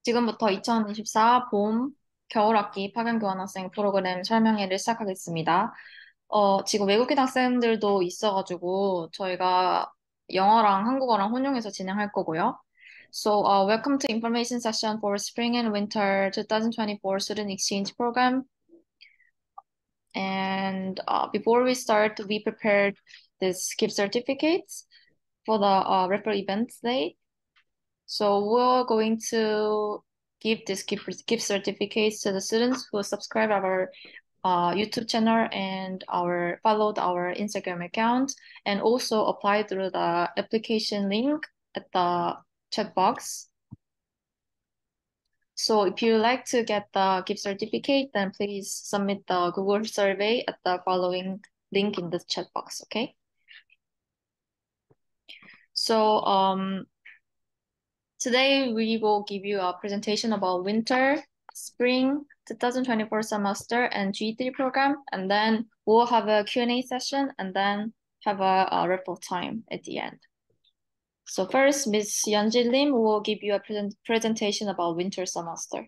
지금부터 2024 봄, 겨울학기 파견교환학생 프로그램 설명회를 시작하겠습니다. 지금 외국인 학생들도 있어가지고 저희가 영어랑 한국어랑 혼용해서 진행할 거고요. So, welcome to information session for Spring and Winter 2024 Student Exchange Program. And before we start, we prepared this gift certificates for the referral event today. So we're going to give this gift certificates to the students who subscribe our YouTube channel and followed our Instagram account, and also apply through the application link at the chat box. So if you like to get the gift certificate, then please submit the Google survey at the following link in the chat box, okay? So today we will give you a presentation about winter, spring 2024 semester and G3 program, and then we'll have a Q&A session and then have a referral time at the end. So first, Ms. Yeonjin Lim will give you a presentation about winter semester.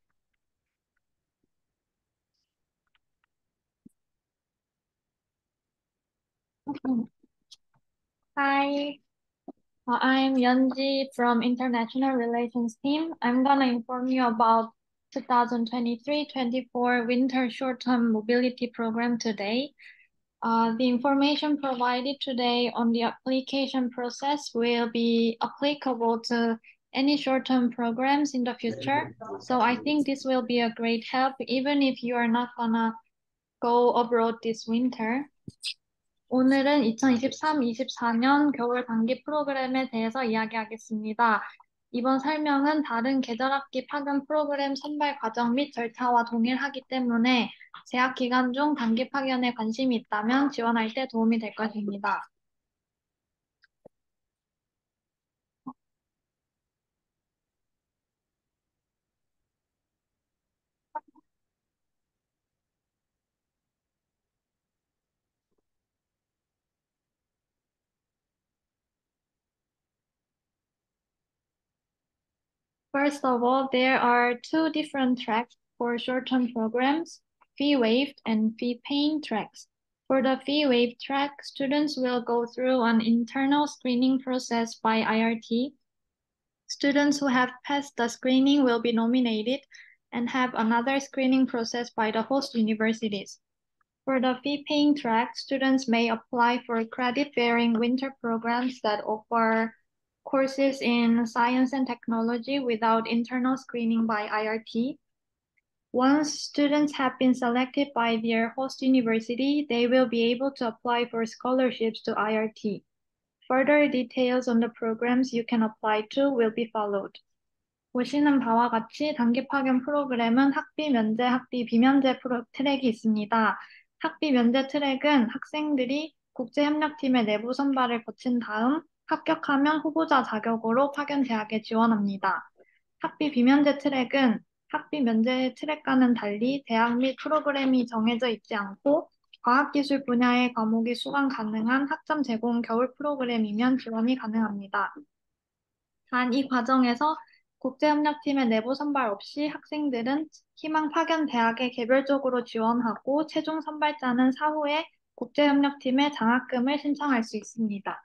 Hi, I'm Yeonji from International Relations team. I'm gonna inform you about 2023-24 Winter Short-Term Mobility Program today. The information provided today on the application process will be applicable to any short-term programs in the future. So I think this will be a great help even if you are not gonna go abroad this winter. 오늘은 2023-24년 겨울 단기 프로그램에 대해서 이야기하겠습니다. 이번 설명은 다른 계절학기 파견 프로그램 선발 과정 및 절차와 동일하기 때문에 재학 기간 중 단기 파견에 관심이 있다면 지원할 때 도움이 될 것입니다. First of all, there are two different tracks for short-term programs, fee-waived and fee-paying tracks. For the fee-waived track, students will go through an internal screening process by IRT. Students who have passed the screening will be nominated and have another screening process by the host universities. For the fee-paying track, students may apply for credit-bearing winter programs that offer courses in science and technology without internal screening by IRT. Once students have been selected by their host university, they will be able to apply for scholarships to IRT. Further details on the programs you can apply to will be followed. 보시는 바와 같이 단기 파견 프로그램은 학비 면제, 학비 비면제 트랙이 있습니다. 학비 면제 트랙은 학생들이 국제협력팀의 내부 선발을 거친 다음 합격하면 후보자 자격으로 파견 대학에 지원합니다. 학비 비면제 트랙은 학비 면제 트랙과는 달리 대학 및 프로그램이 정해져 있지 않고 과학기술 분야의 과목이 수강 가능한 학점 제공 겨울 프로그램이면 지원이 가능합니다. 단 이 과정에서 국제협력팀의 내부 선발 없이 학생들은 희망 파견 대학에 개별적으로 지원하고 최종 선발자는 사후에 국제협력팀의 장학금을 신청할 수 있습니다.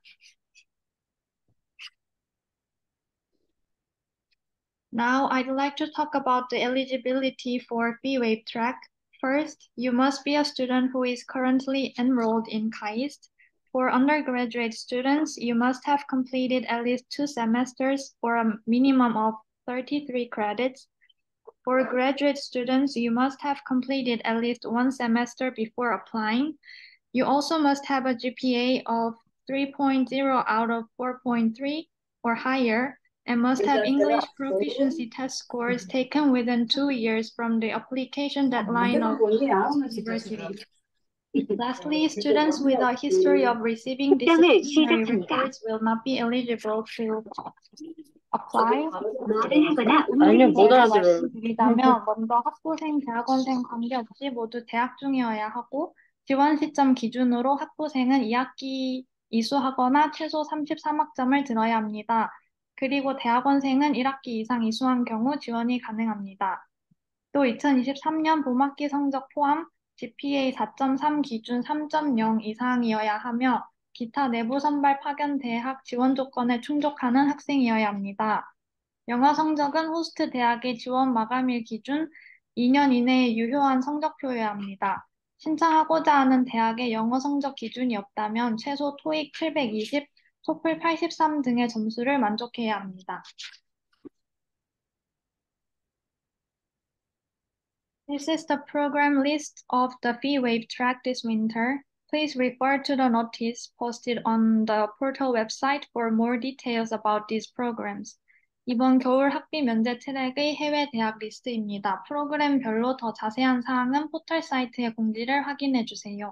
Now I'd like to talk about the eligibility for fee-waive track. First, you must be a student who is currently enrolled in KAIST. For undergraduate students, you must have completed at least 2 semesters or a minimum of 33 credits. For graduate students, you must have completed at least 1 semester before applying. You also must have a GPA of 3.0 out of 4.3 or higher, and must have English proficiency test scores taken within 2 years from the application deadline of university. Lastly, students with a history of receiving disciplinary reports will not be eligible to apply. 아니면 못 알아들어요. 말씀드리자면 먼저 학부생, 대학원생 관계없이 모두 재학 중이어야 하고 지원 시점 기준으로 학부생은 2학기 이수하거나 최소 33학점을 들어야 합니다. 그리고 대학원생은 1학기 이상 이수한 경우 지원이 가능합니다. 또 2023년 봄학기 성적 포함 GPA 4.3 기준 3.0 이상이어야 하며 기타 내부 선발 파견 대학 지원 조건에 충족하는 학생이어야 합니다. 영어 성적은 호스트 대학의 지원 마감일 기준 2년 이내에 유효한 성적표여야 합니다. 신청하고자 하는 대학의 영어 성적 기준이 없다면 최소 토익 720, 토플 83 등의 점수를 만족해야 합니다. This is the program list of the fee waive track this winter. Please refer to the notice posted on the portal website for more details about these programs. 이번 겨울 학비 면제 트랙의 해외 대학 리스트입니다. 프로그램별로 더 자세한 사항은 포털 사이트의 공지를 확인해 주세요.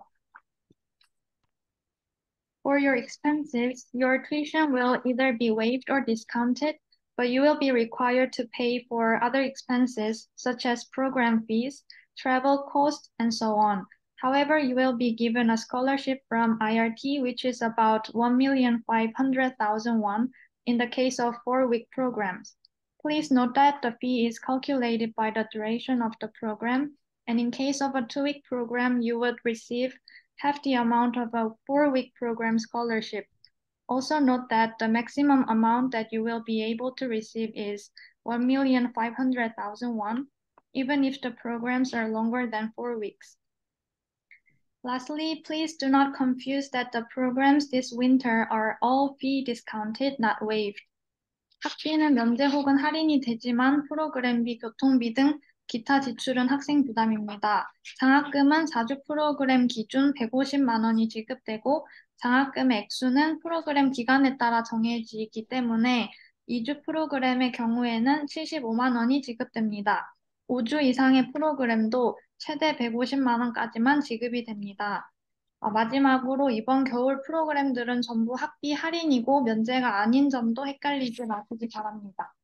For your expenses, your tuition will either be waived or discounted, but you will be required to pay for other expenses such as program fees, travel costs, and so on. However, you will be given a scholarship from IRT, which is about 1,500,000 won in the case of 4-week programs. Please note that the fee is calculated by the duration of the program, and in case of a 2-week program, you would receive half the amount of a 4-week program scholarship. Also note that the maximum amount that you will be able to receive is 1,500,000 won, even if the programs are longer than 4 weeks. Lastly, please do not confuse that the programs this winter are all fee discounted, not waived. 학비는 면제 혹은 할인이 되지만 프로그램비, 교통비 등 기타 지출은 학생 부담입니다. 장학금은 4주 프로그램 기준 150만 원이 지급되고 장학금의 액수는 프로그램 기간에 따라 정해지기 때문에 2주 프로그램의 경우에는 75만 원이 지급됩니다. 5주 이상의 프로그램도 최대 150만 원까지만 지급이 됩니다. 마지막으로 이번 겨울 프로그램들은 전부 학비 할인이고 면제가 아닌 점도 헷갈리지 마시기 바랍니다.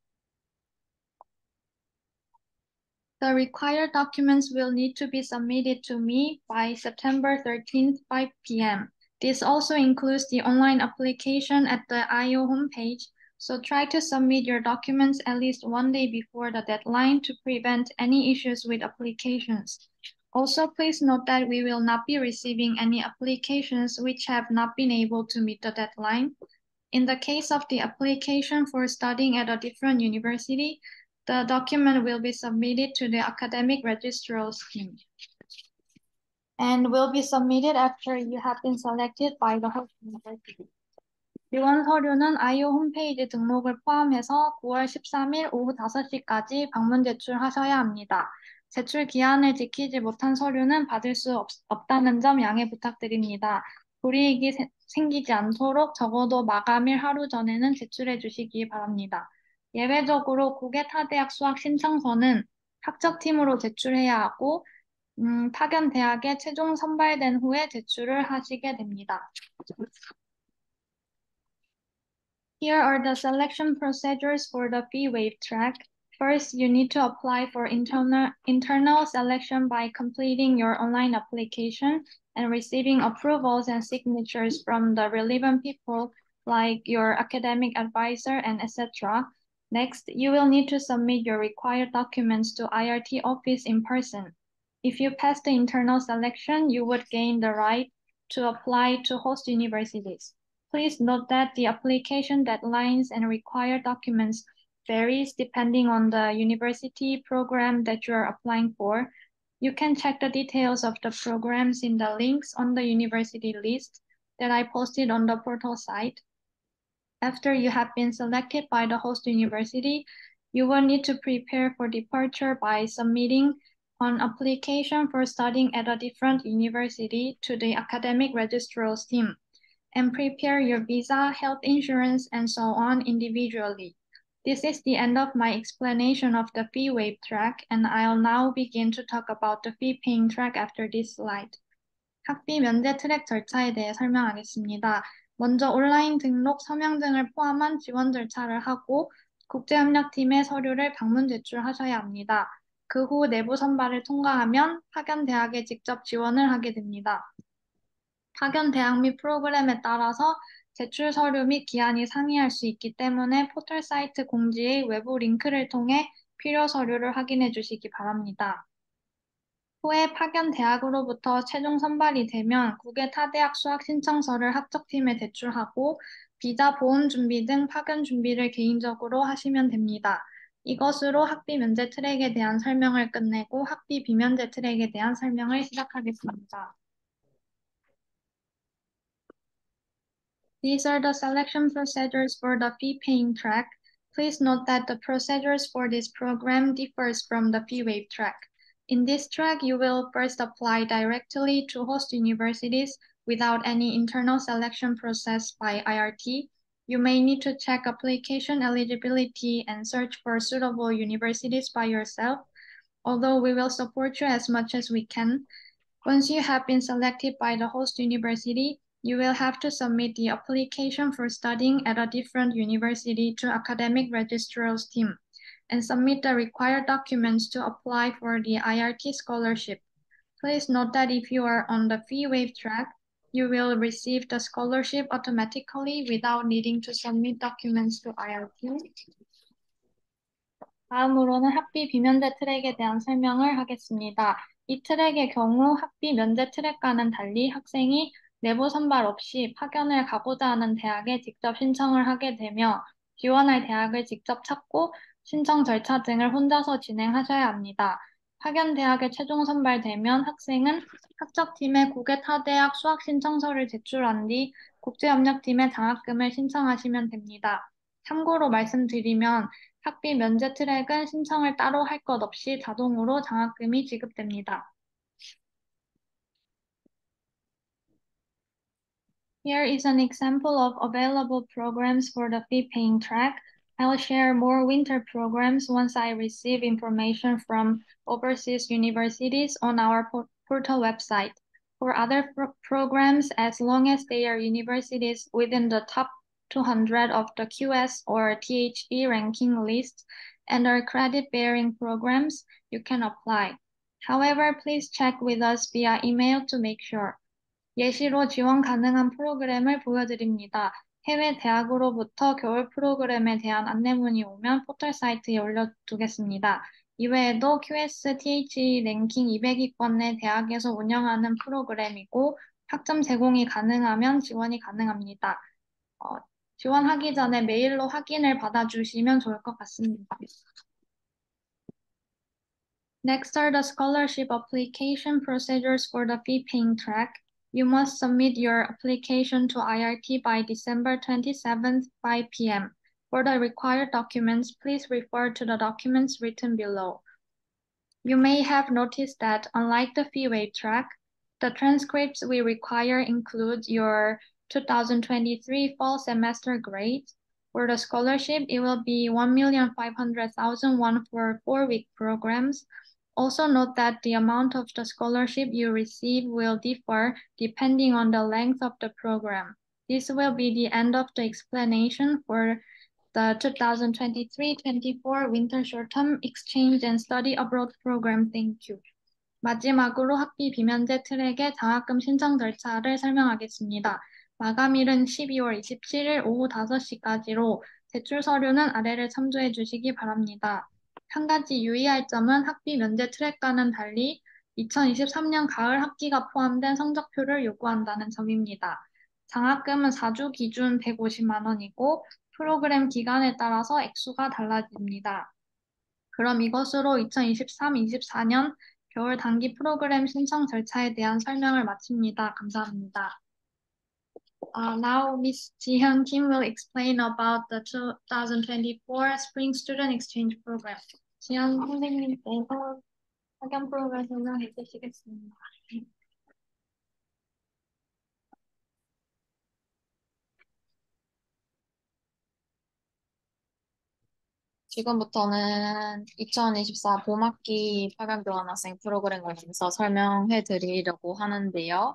The required documents will need to be submitted to me by September 13th, 5 p.m. This also includes the online application at the IO homepage, so try to submit your documents at least one day before the deadline to prevent any issues with applications. Also, please note that we will not be receiving any applications which have not been able to meet the deadline. In the case of the application for studying at a different university, the document will be submitted to the academic registrar scheme and will be submitted after you have been selected by the host university. 지원 서류는 IO 홈페이지 등록을 포함해서 9월 13일 오후 5시까지 방문 제출하셔야 합니다. 제출 기한을 지키지 못한 서류는 받을 수 없다는 점 양해 부탁드립니다. 불이익이 생기지 않도록 적어도 마감일 하루 전에는 제출해 주시기 바랍니다. 예외적으로 국외 타대학 수학 신청서는 학적팀으로 제출해야 하고 파견 대학에 최종 선발된 후에 제출을 하시게 됩니다. Here are the selection procedures for the fee waive track. First, you need to apply for internal selection by completing your online application and receiving approvals and signatures from the relevant people like your academic advisor and etc. Next, you will need to submit your required documents to IRT office in person. If you pass the internal selection, you would gain the right to apply to host universities. Please note that the application deadlines and required documents varies depending on the university program that you are applying for. You can check the details of the programs in the links on the university list that I posted on the portal site. After you have been selected by the host university, you will need to prepare for departure by submitting an application for studying at a different university to the academic registrar's team, and prepare your visa, health insurance, and so on individually. This is the end of my explanation of the fee waive track, and I'll now begin to talk about the fee paying track after this slide. 학비 면제 트랙 절차에 대해 설명하겠습니다. 먼저 온라인 등록 서명 등을 포함한 지원 절차를 하고 국제협력팀의 서류를 방문 제출하셔야 합니다. 그 후 내부 선발을 통과하면 파견 대학에 직접 지원을 하게 됩니다. 파견 대학 및 프로그램에 따라서 제출 서류 및 기한이 상이할 수 있기 때문에 포털 사이트 공지의 외부 링크를 통해 필요 서류를 확인해 주시기 바랍니다. 후에 파견 대학으로부터 최종 선발이 되면 국외 타대학 수학 신청서를 학적팀에 제출하고 비자 보온 준비 등 파견 준비를 개인적으로 하시면 됩니다. 이것으로 학비 면제 트랙에 대한 설명을 끝내고 학비 비면제 트랙에 대한 설명을 시작하겠습니다. These are the selection procedures for the fee-paying track. Please note that the procedures for this program differs from the fee-waive track. In this track, you will first apply directly to host universities without any internal selection process by IRT. You may need to check application eligibility and search for suitable universities by yourself, although we will support you as much as we can. Once you have been selected by the host university, you will have to submit the application for studying at a different university to academic registrar's team and submit the required documents to apply for the IRT scholarship. Please note that if you are on the fee waive track, you will receive the scholarship automatically without needing to submit documents to IRT. 다음으로는 학비 비면제 트랙에 대한 설명을 하겠습니다. 이 트랙의 경우 학비 면제 트랙과는 달리 학생이 내부 선발 없이 파견을 가고자 하는 대학에 직접 신청을 하게 되며 지원할 대학을 직접 찾고 신청 절차 등을 혼자서 진행하셔야 합니다. 파견 대학에 최종 선발되면 학생은 학적팀에 국외 타대학 수학 신청서를 제출한 뒤 국제협력팀에 장학금을 신청하시면 됩니다. 참고로 말씀드리면 학비 면제 트랙은 신청을 따로 할 것 없이 자동으로 장학금이 지급됩니다. Here is an example of available programs for the fee-paying track. I'll share more winter programs once I receive information from overseas universities on our portal website. For other programs, as long as they are universities within the top 200 of the QS or THE ranking lists and are credit-bearing programs, you can apply. However, please check with us via email to make sure. 예시로 지원 가능한 프로그램을 보여드립니다. 해외 대학으로부터 겨울 프로그램에 대한 안내문이 오면 포털 사이트에 올려두겠습니다. 이외에도 QS, THE 랭킹 200위권의 대학에서 운영하는 프로그램이고 학점 제공이 가능하면 지원이 가능합니다. 지원하기 전에 메일로 확인을 받아주시면 좋을 것 같습니다. Next are the scholarship application procedures for the fee-paying track. You must submit your application to IRT by December 27th, 5 p.m. For the required documents, please refer to the documents written below. You may have noticed that, unlike the fee waive track, the transcripts we require include your 2023 fall semester grades. For the scholarship, it will be 1,500,000 won for 4-week programs. Also note that the amount of the scholarship you receive will differ depending on the length of the program. This will be the end of the explanation for the 2023-24 Winter Short-Term Exchange and Study Abroad Program. Thank you. 마지막으로 학비 비면제 트랙의 장학금 신청 절차를 설명하겠습니다. 마감일은 12월 27일 오후 5시까지로 제출 서류는 아래를 참조해 주시기 바랍니다. 한 가지 유의할 점은 학비 면제 트랙과는 달리 2023년 가을 학기가 포함된 성적표를 요구한다는 점입니다. 장학금은 4주 기준 150만 원이고 프로그램 기간에 따라서 액수가 달라집니다. 그럼 이것으로 2023-24년 겨울 단기 프로그램 신청 절차에 대한 설명을 마칩니다. 감사합니다. Now Ms. Jihyun Kim will explain about the 2024 Spring Student Exchange Program. 지현 선생님께서 학연 프로그램 설명해 주시겠습니다. 지금부터는 2024 봄학기 파견 교환학생 프로그램 관련해서 설명해 드리려고 하는데요.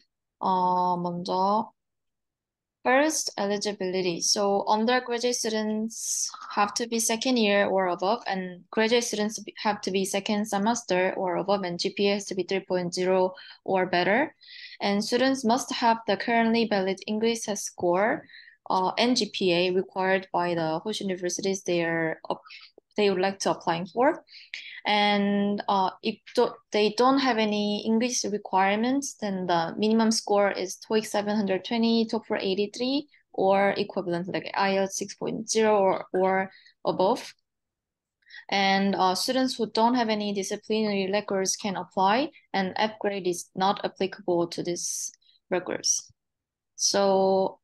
먼저 First, eligibility. So undergraduate students have to be second year or above, and graduate students have to be second semester or above, and GPA has to be 3.0 or better. And students must have the currently valid English test score and GPA required by the host universities they would like to applying for. And if they don't have any English requirements, then the minimum score is TOEIC 720, TOEFL 83, or equivalent like IELTS 6.0 or above. And students who don't have any disciplinary records can apply, and F grade is not applicable to these records. So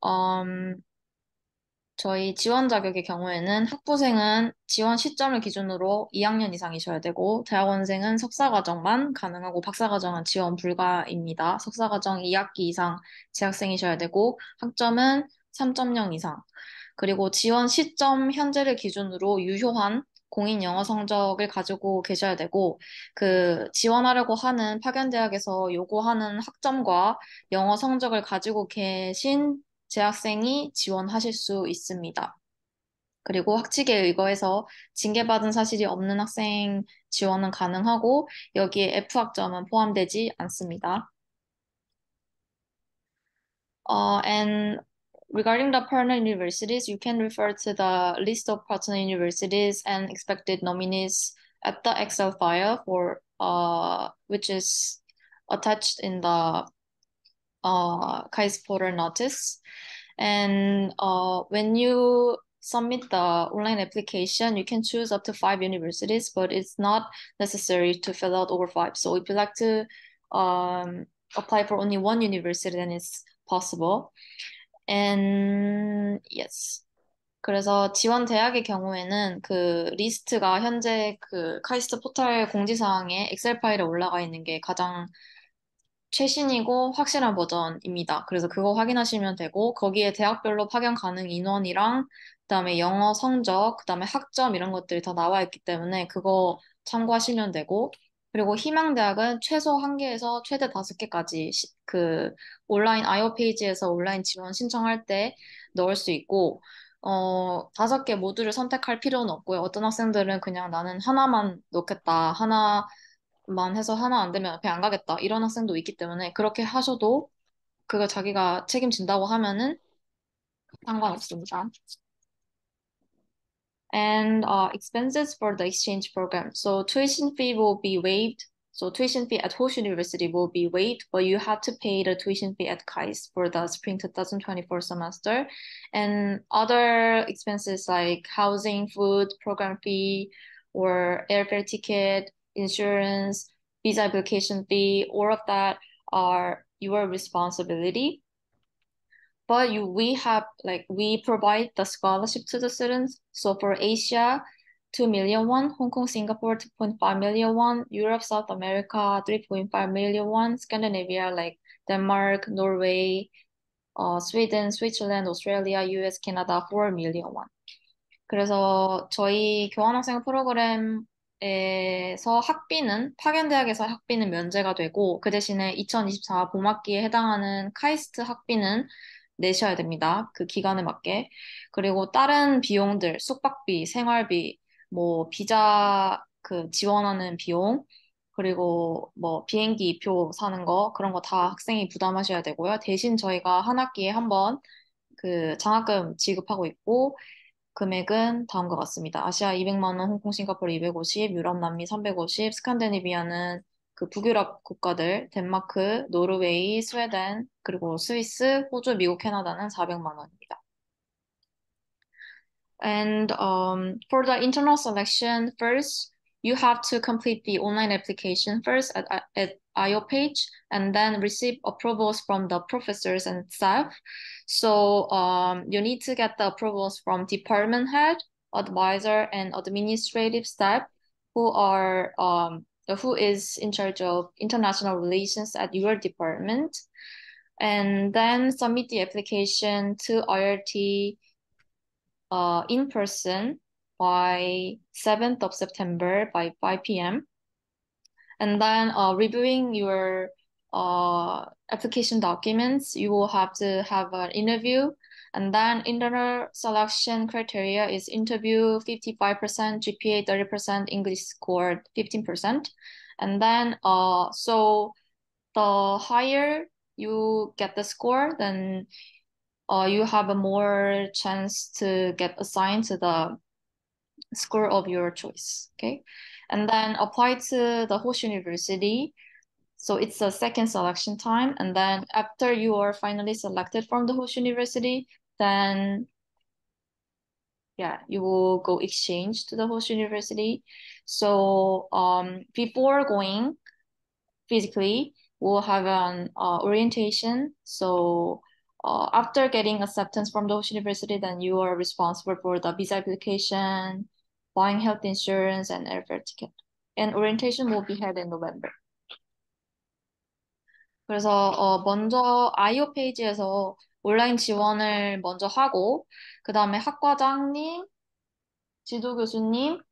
저희 지원 자격의 경우에는 학부생은 지원 시점을 기준으로 2학년 이상이셔야 되고, 대학원생은 석사과정만 가능하고 박사과정은 지원 불가입니다. 석사과정 2학기 이상 재학생이셔야 되고, 학점은 3.0 이상. 그리고 지원 시점 현재를 기준으로 유효한 공인 영어 성적을 가지고 계셔야 되고, 그 지원하려고 하는 파견대학에서 요구하는 학점과 영어 성적을 가지고 계신 재학생이 지원하실 수 있습니다. 그리고 학칙에 의거해서 징계받은 사실이 없는 학생 지원은 가능하고 여기에 F학점은 포함되지 않습니다. And regarding the partner universities, you can refer to the list of partner universities and expected nominees at the Excel file for which is attached in the KAIST portal notice. And when you submit the online application, you can choose up to 5 universities, but it's not necessary to fill out over 5. So if you like to apply for only one university, then it's possible. And yes. 그래서 지원 대학의 경우에는 그 리스트가 현재 그 카이스트 포털 공지사항에 엑셀 파일에 올라가 있는 게 가장 최신이고 확실한 버전입니다. 그래서 그거 확인하시면 되고, 거기에 대학별로 파견 가능 인원이랑 그다음에 영어 성적, 그다음에 학점 이런 것들이 다 나와 있기 때문에 그거 참고하시면 되고, 그리고 희망대학은 최소 1개에서 최대 5개까지 그 온라인 IO 페이지에서 온라인 지원 신청할 때 넣을 수 있고, 5개 모두를 선택할 필요는 없고요. 어떤 학생들은 그냥 나는 하나만 넣겠다, 하나만 해서 하나 안 되면 그냥 안 가겠다, 이런 학생도 있기 때문에 그렇게 하셔도 그거 자기가 책임진다고 하면은 상관없습니다. And expenses for the exchange program. So tuition fee will be waived. So tuition fee at host university will be waived, but you have to pay the tuition fee at KAIST for the spring 2024 semester. And other expenses like housing, food, program fee, or airfare ticket, insurance, visa application fee, all of that are your responsibility. But we provide the scholarship to the students. So for Asia, 2 million won, Hong Kong, Singapore, 2.5 million won, Europe, South America, 3.5 million won, Scandinavia like Denmark, Norway, Sweden, Switzerland, Australia, US, Canada, 4 million won. 그래서 저희 교환학생 프로그램에서 파견대학에서 학비는 면제가 되고, 그 대신에 2024 봄학기에 해당하는 카이스트 학비는 내셔야 됩니다. 그 기간에 맞게. 그리고 다른 비용들, 숙박비, 생활비, 뭐 비자 그 지원하는 비용, 그리고 뭐 비행기 표 사는 거, 그런 거 다 학생이 부담하셔야 되고요. 대신 저희가 한 학기에 한 번 그 장학금 지급하고 있고, 금액은 다음과 같습니다. 아시아 200만 원, 홍콩, 싱가포르 250, 유럽, 남미 350, 스칸디네비아는 그 북유럽 국가들, 덴마크, 노르웨이, 스웨덴, 그리고 스위스, 호주, 미국, 캐나다는 400만 원입니다. And for the internal selection, first, you have to complete the online application first at IO page and then receive approvals from the professors and staff. So you need to get the approvals from department head, advisor, and administrative staff who is in charge of international relations at your department. And then submit the application to IRT in person by 7th of September by 5 p.m. And then reviewing your application documents, you will have to have an interview. And then internal selection criteria is interview 55%, GPA 30%, English score 15%. And then so the higher you get the score, then you have a more chance to get assigned to the school of your choice. Okay. And then apply to the host university. So it's a second selection time. And then after you are finally selected from the host university, then yeah, you will go exchange to the host university. So before going physically, we'll have an orientation. So after getting acceptance from the host university, then you are responsible for the visa application, buying health insurance, and airfare ticket. And orientation will be held in November. 그래서 먼저 아이오 페이지에서 온라인 지원을 먼저 하고, 그 다음에 학과장님, 지도교수님,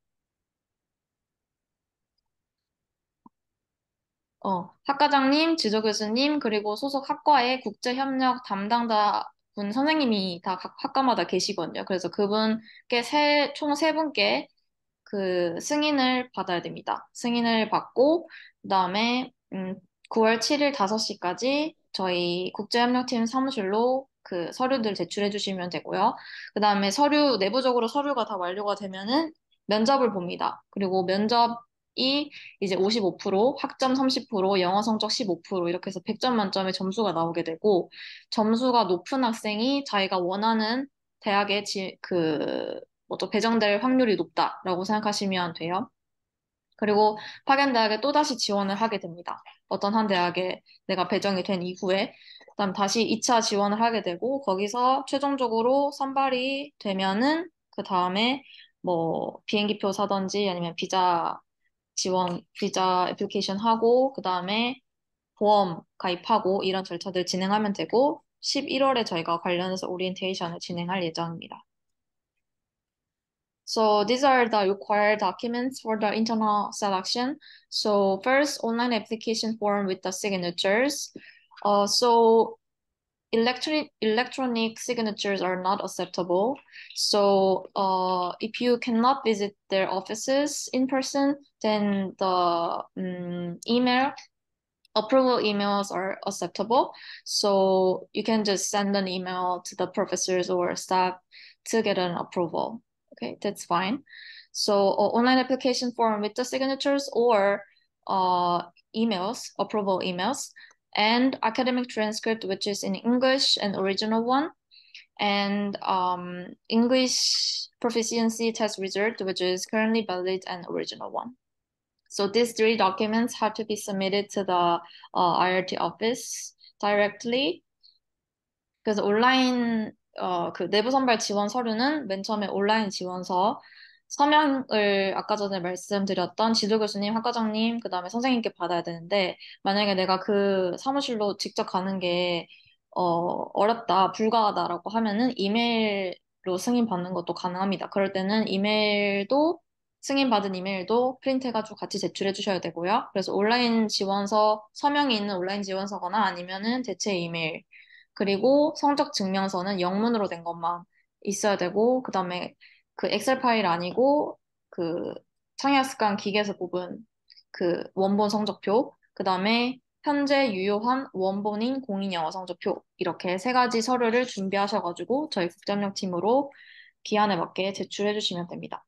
학과장님, 지도교수님, 그리고 소속 학과의 국제협력 담당자 분 선생님이 다 각 학과마다 계시거든요. 그래서 그분께 총 세 분께 그 승인을 받아야 됩니다. 승인을 받고, 그다음에 9월 7일 5시까지 저희 국제협력팀 사무실로 그 서류들 제출해 주시면 되고요. 그다음에 내부적으로 서류가 다 완료가 되면은 면접을 봅니다. 그리고 면접이 이제 55%, 학점 30%, 영어 성적 15% 이렇게 해서 100점 만점에 점수가 나오게 되고, 점수가 높은 학생이 자기가 원하는 대학에 뭐죠, 배정될 확률이 높다라고 생각하시면 돼요. 그리고 파견대학에 또다시 지원을 하게 됩니다. 어떤 한 대학에 내가 배정이 된 이후에, 그다음 다시 2차 지원을 하게 되고, 거기서 최종적으로 선발이 되면은, 그 다음에 뭐 비행기표 사던지 아니면 비자 애플리케이션 하고, 그 다음에 보험 가입하고 이런 절차들 진행하면 되고, 11월에 저희가 관련해서 오리엔테이션을 진행할 예정입니다. So these are the required documents for the internal selection. So first, online application form with the signatures. So electronic signatures are not acceptable. So if you cannot visit their offices in person, then the approval emails are acceptable. So you can just send an email to the professors or staff to get an approval. Okay, that's fine. So online application form with the signatures or approval emails, and academic transcript, which is in English and original one, and English proficiency test result, which is currently valid and original one. So these three documents have to be submitted to the IRT office directly. 그래서 온라인 그 내부 선발 지원 서류는 맨 처음에 온라인 지원서 서명을 아까 전에 말씀드렸던 지도 교수님, 학과장님, 그다음에 선생님께 받아야 되는데, 만약에 내가 그 사무실로 직접 가는 게 어렵다, 불가하다라고 하면은 이메일로 승인 받는 것도 가능합니다. 그럴 때는 승인받은 이메일도 프린트해가지고 같이 제출해 주셔야 되고요. 그래서 온라인 지원서, 서명이 있는 온라인 지원서거나 아니면은 대체 이메일, 그리고 성적 증명서는 영문으로 된 것만 있어야 되고, 그다음에 그 엑셀 파일 아니고 그 창의학습관 기계에서 뽑은 그 원본 성적표, 그다음에 현재 유효한 원본인 공인 영어 성적표, 이렇게 세 가지 서류를 준비하셔가지고 저희 국제협력팀으로 기한에 맞게 제출해 주시면 됩니다.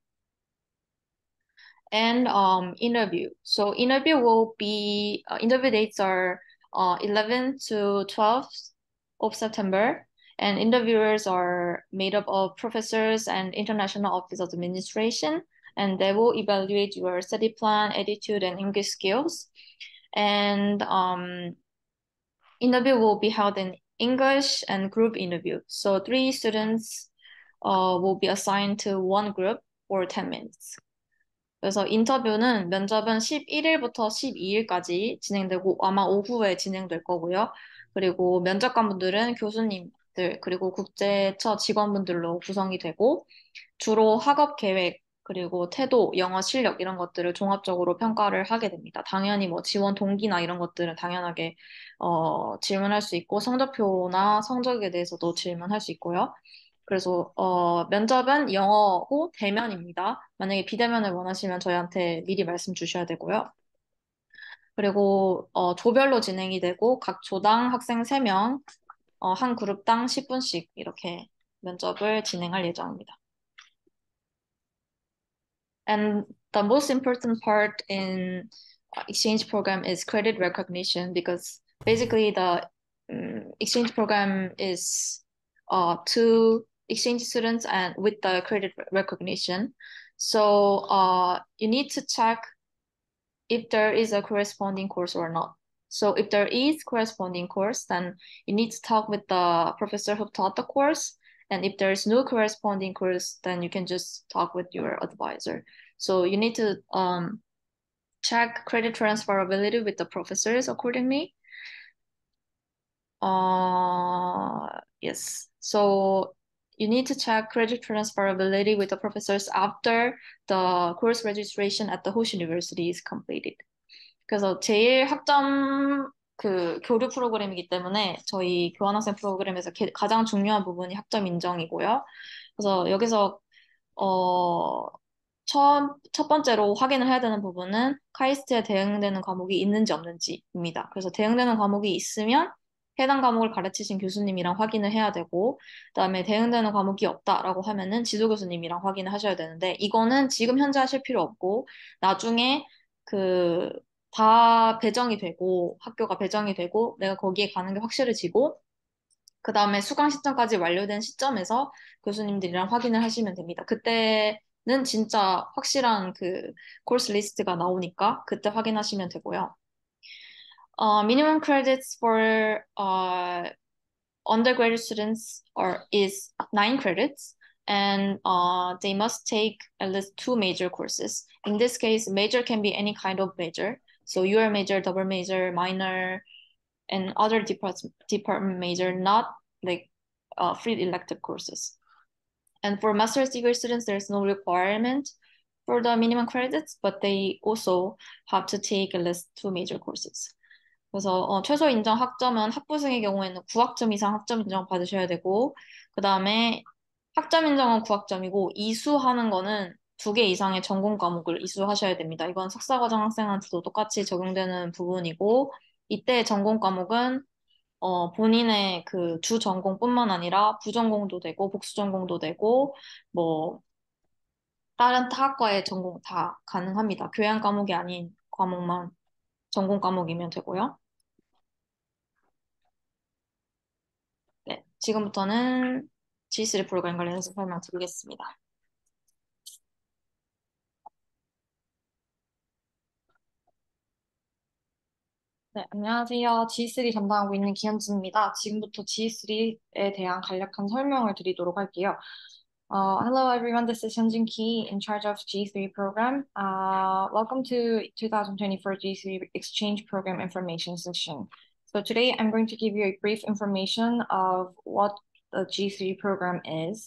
And interview. So interview dates are 11 to 12 of September, and interviewers are made up of professors and International Office of Administration, and they will evaluate your study plan, attitude, and English skills. And interview will be held in English and group interview. So 3 students will be assigned to one group for 10 minutes. 그래서 면접은 11일부터 12일까지 진행되고 아마 오후에 진행될 거고요. 그리고 면접관분들은 교수님들 그리고 국제처 직원분들로 구성이 되고, 주로 학업 계획 그리고 태도, 영어 실력 이런 것들을 종합적으로 평가를 하게 됩니다. 당연히 뭐 지원 동기나 이런 것들은 당연하게 질문할 수 있고, 성적표나 성적에 대해서도 질문할 수 있고요. 그래서 면접은 영어고 대면입니다. 만약에 비대면을 원하시면 저희한테 미리 말씀 주셔야 되고요. 그리고 조별로 진행이 되고 각 조당 학생 3명, 한 그룹당 10분씩 이렇게 면접을 진행할 예정입니다. And the most important part in exchange program is credit recognition because basically the exchange program is to exchange students and with the credit recognition. So you need to check if there is a corresponding course or not. So if there is corresponding course, then you need to talk with the professor who taught the course. And if there is no corresponding course, then you can just talk with your advisor. So you need to check credit transferability with the professors accordingly. Yes. So you need to check credit transferability with the professors after the course registration at the host university is completed. 그래서 제일 학점 그 교류 프로그램이기 때문에 저희 교환학생 프로그램에서 가장 중요한 부분이 학점 인정이고요. 그래서 여기서 첫 번째로 확인을 해야 되는 부분은 카이스트에 대응되는 과목이 있는지 없는지입니다. 그래서 대응되는 과목이 있으면 해당 과목을 가르치신 교수님이랑 확인을 해야 되고, 그다음에 대응되는 과목이 없다라고 하면은 지도 교수님이랑 확인을 하셔야 되는데, 이거는 지금 현재 하실 필요 없고, 나중에 다 배정이 되고, 학교가 배정이 되고, 내가 거기에 가는 게 확실해지고, 그 다음에 수강 신청까지 완료된 시점에서 교수님들이랑 확인을 하시면 됩니다. 그때는 진짜 확실한 코urse 리스트가 나오니까 그때 확인하시면 되고요. Minimum credits for undergraduate students is 9 credits, and they must take at least 2 major courses. In this case, major can be any kind of major. So your major, double major, minor, and other department major, not like free elective courses. And for master's degree students, there's no requirement for the minimum credits, but they also have to take at least 2 major courses. 그래서 최소 인정 학점은 학부생의 경우에는 9학점 이상 학점 인정 받으셔야 되고, 그 다음에 학점 인정은 9학점이고 이수하는 거는 2개 이상의 전공 과목을 이수하셔야 됩니다. 이건 석사과정 학생한테도 똑같이 적용되는 부분이고, 이때 전공 과목은 본인의 주 전공뿐만 아니라 부전공도 되고 복수전공도 되고 뭐 다른 타학과의 전공 다 가능합니다. 교양 과목이 아닌 과목만 전공 과목이면 되고요. 네, 지금부터는 G3 프로그램 관련해서 설명드리겠습니다. 네, 안녕하세요. G3 담당하고 있는 기현진입니다. 지금부터 G3에 대한 간략한 설명을 드리도록 할게요. Hello everyone, this is Hyunjin Ki in charge of G3 program. Welcome to 2024 G3 Exchange Program Information Session. So today I'm going to give you a brief information of what the G3 program is.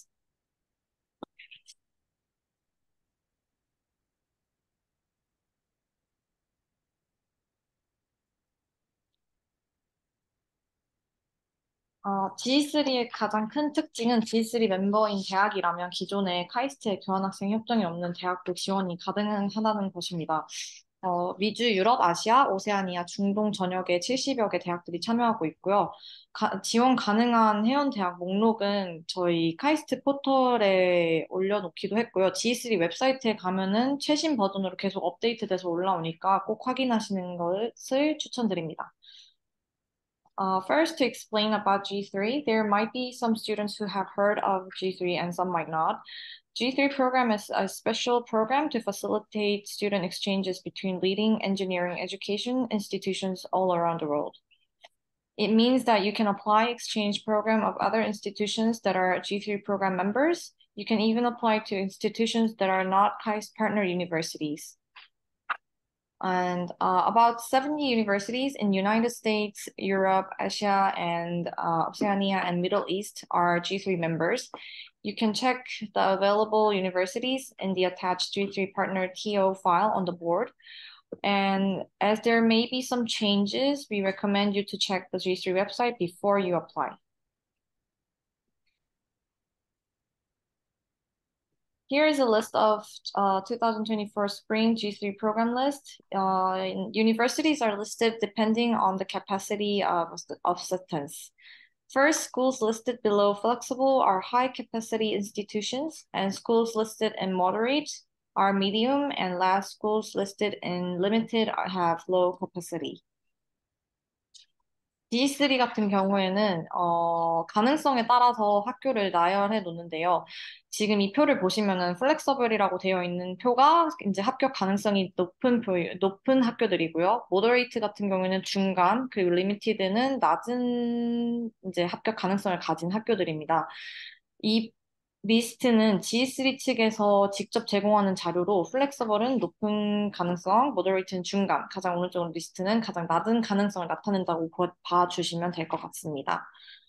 G3의 가장 큰 특징은 G3 멤버인 대학이라면 기존에 카이스트에 교환학생 협정이 없는 대학도 지원이 가능하다는 것입니다. 미주, 유럽, 아시아, 오세아니아, 중동 전역의 70여 개 대학들이 참여하고 있고요. 지원 가능한 회원 대학 목록은 저희 카이스트 포털에 올려놓기도 했고요. G3 웹사이트에 가면은 최신 버전으로 계속 업데이트돼서 올라오니까 꼭 확인하시는 것을 추천드립니다. First, to explain about G3, there might be some students who have heard of G3 and some might not. G3 program is a special program to facilitate student exchanges between leading engineering education institutions all around the world. It means that you can apply exchange program of other institutions that are G3 program members. You can even apply to institutions that are not KAIST partner universities. And about 70 universities in United States, Europe, Asia, and Oceania and Middle East are G3 members. You can check the available universities in the attached G3 partner TO file on the board. And as there may be some changes, we recommend you to check the G3 website before you apply. Here is a list of 2024 spring G3 program list. Universities are listed depending on the capacity of acceptance. First, schools listed below flexible are high capacity institutions, and schools listed in moderate are medium, and last, schools listed in limited have low capacity. D3 같은 경우에는 가능성에 따라서 학교를 나열해 놓는데요. 지금 이 표를 보시면은 플렉서블이라고 되어 있는 표가 이제 합격 가능성이 높은 학교들이고요. 모더레이트 같은 경우에는 중간, 그리고 리미티드는 낮은 이제 합격 가능성을 가진 학교들입니다. 이 리스트는 G3 측에서 직접 제공하는 자료로 플렉서블은 높은 가능성, 모더레이트는 중간, 가장 오른쪽 리스트는 가장 낮은 가능성을 나타낸다고 봐주시면 될 것 같습니다.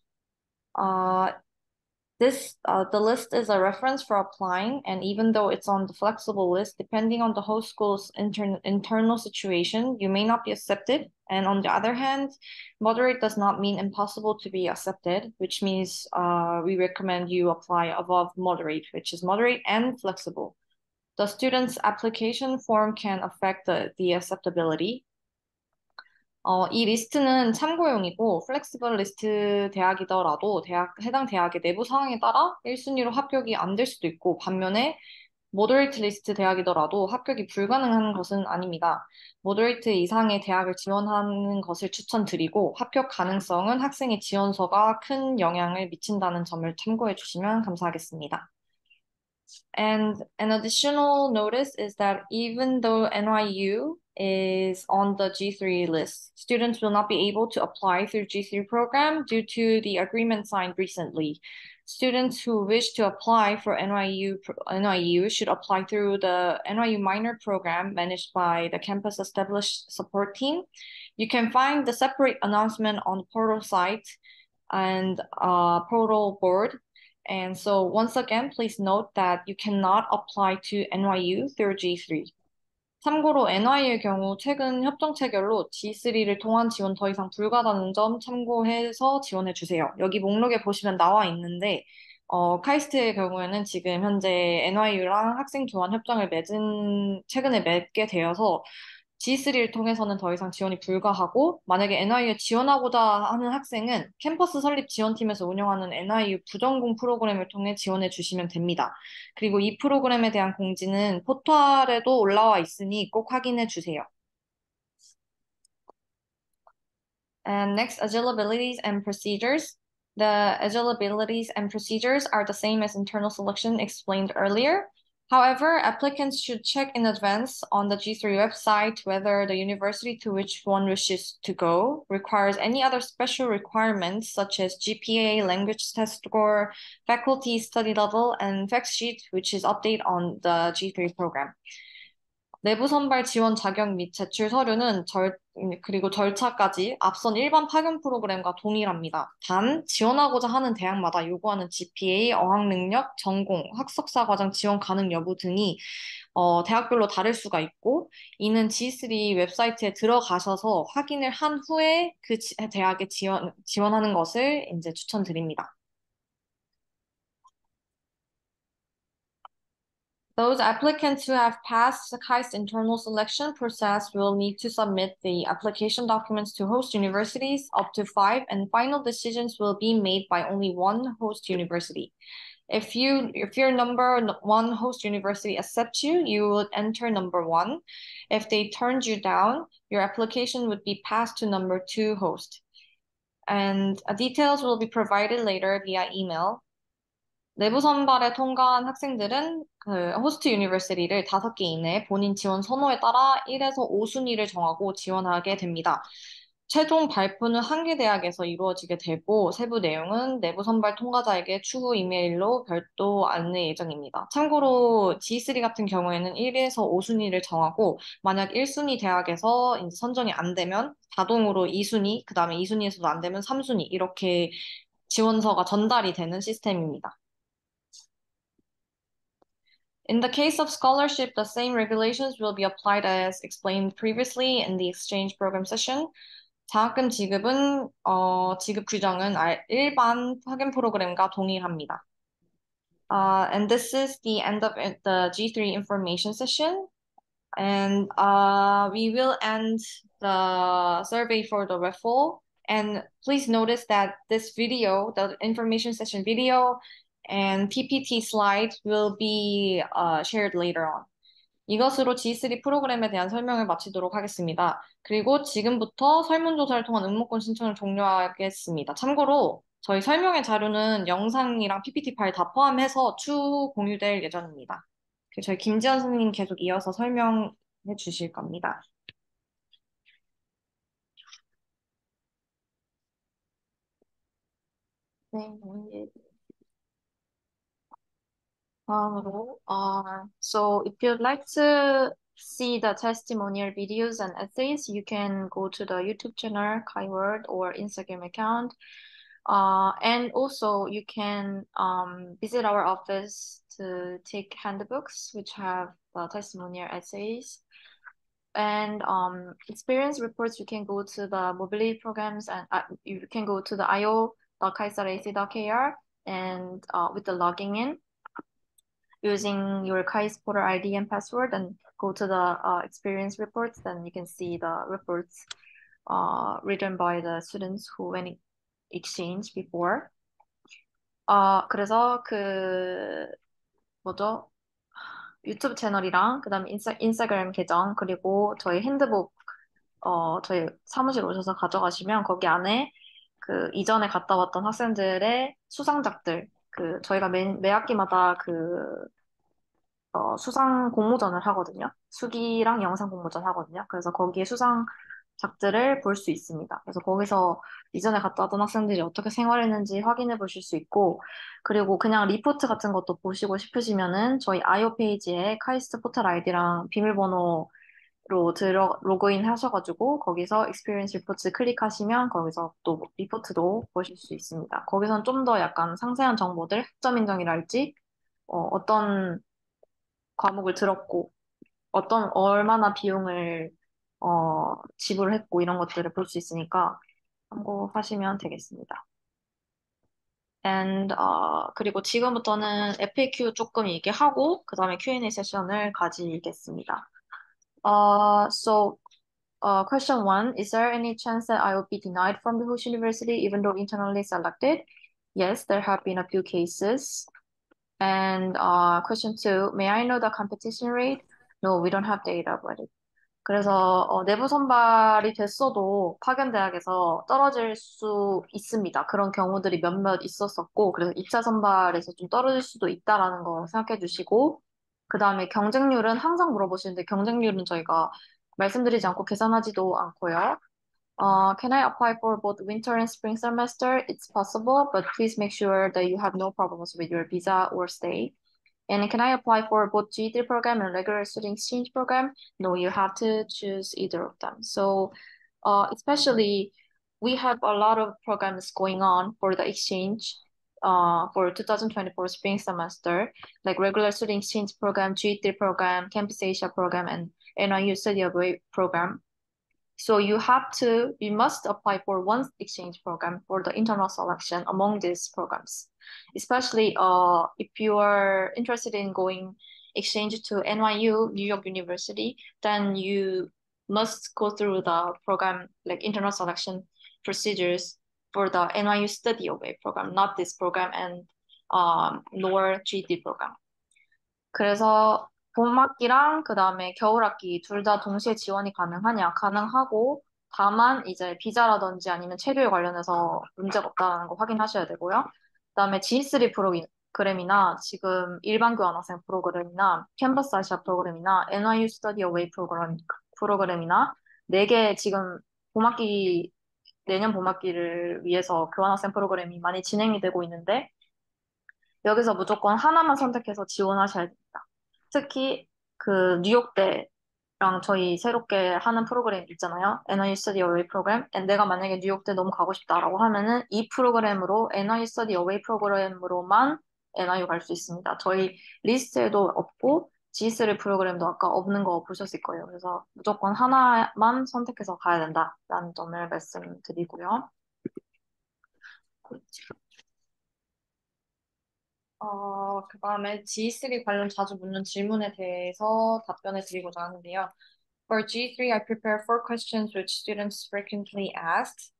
The list is a reference for applying, and even though it's on the flexible list, depending on the host school's internal situation, you may not be accepted. And on the other hand, moderate does not mean impossible to be accepted, which means we recommend you apply above moderate, which is moderate and flexible. The student's application form can affect the acceptability. 이 리스트는 참고용이고 플렉시블 리스트 대학이더라도 해당 대학의 내부 상황에 따라 1순위로 합격이 안 될 수도 있고 반면에 모더레이트 리스트 대학이더라도 합격이 불가능한 것은 아닙니다. 모더레이트 이상의 대학을 지원하는 것을 추천드리고 합격 가능성은 학생의 지원서가 큰 영향을 미친다는 점을 참고해 주시면 감사하겠습니다. And an additional notice is that even though NYU is on the G3 list, students will not be able to apply through G3 program due to the agreement signed recently. Students who wish to apply for NYU should apply through the NYU minor program managed by the campus established support team. You can find the separate announcement on the portal site and portal board. And so once again, please note that you cannot apply to NYU through G3. 참고로 NYU의 경우 최근 협정 체결로 G3를 통한 지원 더 이상 불가하다는 점 참고해서 지원해 주세요. 여기 목록에 보시면 나와 있는데 카이스트의 경우에는 지금 현재 NYU랑 학생 교환 협정을 최근에 맺게 되어서 G3를 통해서는 더 이상 지원이 불가하고 만약에 NYU에 지원하고자 하는 학생은 캠퍼스 설립 지원팀에서 운영하는 NYU 부전공 프로그램을 통해 지원해 주시면 됩니다. 그리고 이 프로그램에 대한 공지는 포털에도 올라와 있으니 꼭 확인해 주세요. And next, agile abilities and procedures. The agile abilities and procedures are the same as internal selection explained earlier. However, applicants should check in advance on the G3 website whether the university to which one wishes to go requires any other special requirements such as GPA, language test score, faculty study level, and fact sheet, which is updated on the G3 program. 내부 선발 지원 자격 및 제출 서류는 그리고 절차까지 앞선 일반 파견 프로그램과 동일합니다. 단, 지원하고자 하는 대학마다 요구하는 GPA, 어학 능력, 전공, 학석사 과정 지원 가능 여부 등이 대학별로 다를 수가 있고, 이는 G3 웹사이트에 들어가셔서 확인을 한 후에 그 대학에 지원하는 것을 이제 추천드립니다. Those applicants who have passed the KAIST internal selection process will need to submit the application documents to host universities up to 5, and final decisions will be made by only one host university. If your number one host university accepts you, you would enter number 1. If they turned you down, your application would be passed to number 2 host. And details will be provided later via email. 내부 선발에 통과한 학생들은 그 호스트 유니버시티를 5개 이내에 본인 지원 선호에 따라 1에서 5순위를 정하고 지원하게 됩니다. 최종 발표는 한 개 대학에서 이루어지게 되고 세부 내용은 내부 선발 통과자에게 추후 이메일로 별도 안내 예정입니다. 참고로 G3 같은 경우에는 1에서 5순위를 정하고 만약 1순위 대학에서 이제 선정이 안 되면 자동으로 2순위, 그 다음에 2순위에서도 안 되면 3순위 이렇게 지원서가 전달이 되는 시스템입니다. In the case of scholarship, the same regulations will be applied as explained previously in the exchange program session. 장학금 지급은 지급 규정은 일반 학연 프로그램과 동일합니다. And this is the end of the G3 information session. And we will end the survey for the raffle. And please notice that this video, the information session video and PPT slide will be shared later on. 이것으로 G3 프로그램에 대한 설명을 마치도록 하겠습니다. 그리고 지금부터 설문조사를 통한 응모권 신청을 종료하겠습니다. 참고로 저희 설명의 자료는 영상이랑 PPT 파일 다 포함해서 추후 공유될 예정입니다. 저희 김지연 선생님 계속 이어서 설명해 주실 겁니다. 네, so if you'd like to see the testimonial videos and essays, you can go to the YouTube channel, Kaiword, or Instagram account. And also you can visit our office to take handbooks, which have the testimonial essays. And experience reports, you can go to the mobility programs and you can go to the io.kaisarac.kr and with the logging in using your KAIS portal ID and password and go to the experience reports, then you can see the reports written by the students who went exchange before. 그래서 유튜브 채널이랑 그다음에 인스타그램 계정 그리고 저희 핸드북 저희 사무실 오셔서 가져가시면 거기 안에 그 이전에 갔다 왔던 학생들의 수상작들 저희가 매 학기마다 수상 공모전을 하거든요. 수기랑 영상 공모전 하거든요. 그래서 거기에 수상작들을 볼 수 있습니다. 그래서 거기서 이전에 갔다 왔던 학생들이 어떻게 생활했는지 확인해 보실 수 있고, 그리고 그냥 리포트 같은 것도 보시고 싶으시면은 저희 아이오 페이지에 카이스트 포털 아이디랑 비밀번호로 로그인 하셔가지고 거기서 experience reports 클릭하시면 거기서 또 리포트도 보실 수 있습니다. 거기선 좀 더 약간 상세한 정보들, 학점 인정이랄지, 어떤 과목을 들었고, 얼마나 비용을, 지불했고, 이런 것들을 볼 수 있으니까 참고하시면 되겠습니다. 그리고 지금부터는 FAQ 조금 얘기하고, 그 다음에 Q&A 세션을 가지겠습니다. Question 1, is there any chance that I will be denied from the host university even though internally selected? Yes, there have been a few cases. And question 2, may I know the competition rate? No, we don't have data about it. 그래서 내부 선발이 됐어도 파견대학에서 떨어질 수 있습니다. 그런 경우들이 몇몇 있었었고, 그래서 2차 선발에서 좀 떨어질 수도 있다라는 거 생각해 주시고, 그 다음에 경쟁률은 항상 물어보시는데 경쟁률은 저희가 말씀드리지 않고 계산하지도 않고요. Can I apply for both winter and spring semester? It's possible, but please make sure that you have no problems with your visa or stay. And can I apply for both GED program and regular student exchange program? No, you have to choose either of them. So, especially we have a lot of programs going on for the exchange for 2024 spring semester, like regular student exchange program, GED program, Campus Asia program, and NYU Study Abroad program. So you must apply for one exchange program for the internal selection among these programs. Especially if you are interested in going exchange to NYU, New York University, then you must go through the program, like internal selection procedures for the NYU Study Away program, not this program and nor GD program. 그래서 봄학기랑 그다음에 겨울학기 둘 다 동시에 지원이 가능하냐? 가능하고 다만 이제 비자라든지 아니면 체류에 관련해서 문제가 없다는 거 확인하셔야 되고요. 그다음에 G3 프로그램이나 지금 일반 교환학생 프로그램이나 캔버스 아시아 프로그램이나 NYU 스터디 어웨이 프로그램이나 네 개 지금 내년 봄학기를 위해서 교환학생 프로그램이 많이 진행이 되고 있는데 여기서 무조건 하나만 선택해서 지원하셔야 됩니다. 특히 그 뉴욕대랑 저희 새롭게 하는 프로그램 있잖아요. NYU Study Away 프로그램. 내가 만약에 뉴욕대 너무 가고 싶다라고 하면은 이 프로그램으로 NYU Study Away 프로그램으로만 NYU 갈 수 있습니다. 저희 리스트에도 없고 G3 프로그램도 아까 없는 거 보셨을 거예요. 그래서 무조건 하나만 선택해서 가야 된다라는 점을 말씀드리고요. 그다음에 G3 관련 자주 묻는 질문에 대해서 답변을 드리고자 하는데요. For G3, I prepare 4 questions which students frequently ask.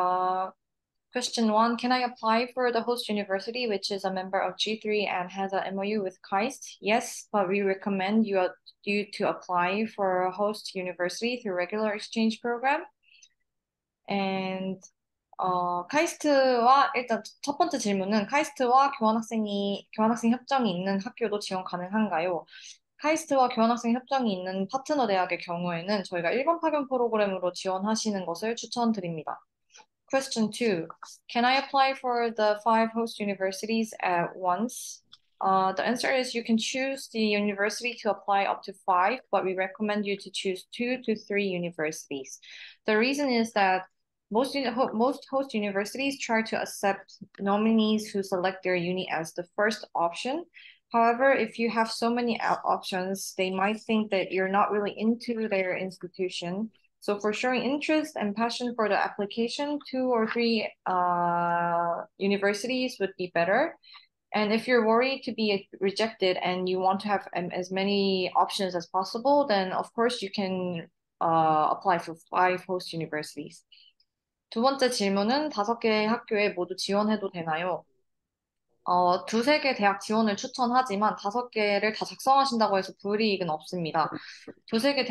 Question 1, can I apply for the host university, which is a member of G3 and has an MOU with KAIST? Yes, but we recommend you to apply for a host university through regular exchange program. And 카이스트와 일단 첫 번째 질문은 카이스트와 교환학생 협정이 있는 학교도 지원 가능한가요? 카이스트와 교환학생 협정이 있는 파트너 대학의 경우에는 저희가 일반 파견 프로그램으로 지원하시는 것을 추천드립니다. Question 2. Can I apply for the 5 host universities at once? The answer is you can choose the university to apply up to 5, but we recommend you to choose 2 to 3 universities. The reason is that most host universities try to accept nominees who select their uni as the first option. However, if you have so many options, they might think that you're not really into their institution. So for showing interest and passion for the application, 2 or 3 universities would be better. And if you're worried to be rejected and you want to have as many options as possible, then of course you can apply for 5 host universities. 두 번째 질문은 5개의 학교에 모두 지원해도 되나요? 두세 개 대학 지원을 추천하지만 5개를 다 작성하신다고 해서 불이익은 없습니다. 두세 개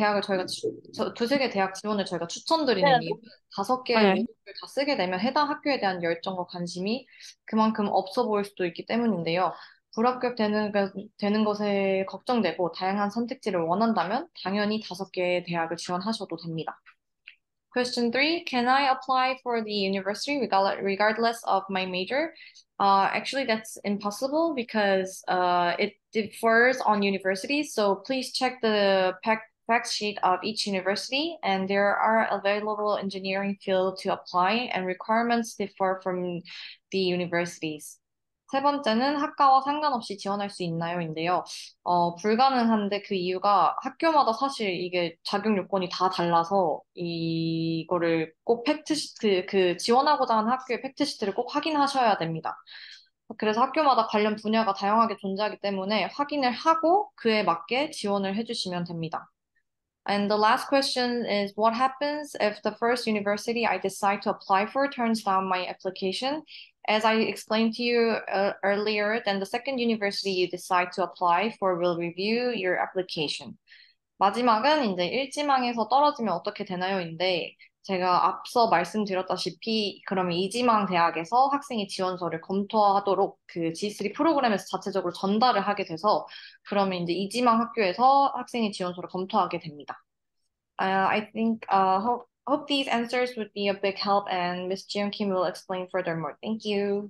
대학 지원을 저희가 추천드리는 이유는 5개의 모듈을 다 쓰게 되면 해당 학교에 대한 열정과 관심이 그만큼 없어 보일 수도 있기 때문인데요. 불합격되는 것에 걱정되고 다양한 선택지를 원한다면 당연히 5개의 대학을 지원하셔도 됩니다. Question 3, can I apply for the university regardless of my major? Actually, that's impossible because it differs on universities. So please check the fact sheet of each university, and there are available engineering field to apply, and requirements differ from the universities. 세 번째는 학과와 상관없이 지원할 수 있나요?인데요. 불가능한데 그 이유가 학교마다 사실 이게 자격 요건이 다 달라서 이거를 꼭 그 지원하고자 하는 학교의 팩트시트를 꼭 확인하셔야 됩니다. 그래서 학교마다 관련 분야가 다양하게 존재하기 때문에 확인을 하고 그에 맞게 지원을 해주시면 됩니다. And the last question is, what happens if the first university I decide to apply for turns down my application? As I explained to you earlier, then the second university you decide to apply for will review your application. 마지막은 이제 1지망에서 떨어지면 어떻게 되나요?인데 제가 앞서 말씀드렸다시피 그러면 2지망 대학에서 학생이 지원서를 검토하도록 그 G3 프로그램에서 자체적으로 전달을 하게 돼서 그러면 이제 2지망 학교에서 학생이 지원서를 검토하게 됩니다. I think hope these answers would be a big help and Ms. Jiyeon Kim will explain furthermore. Thank you.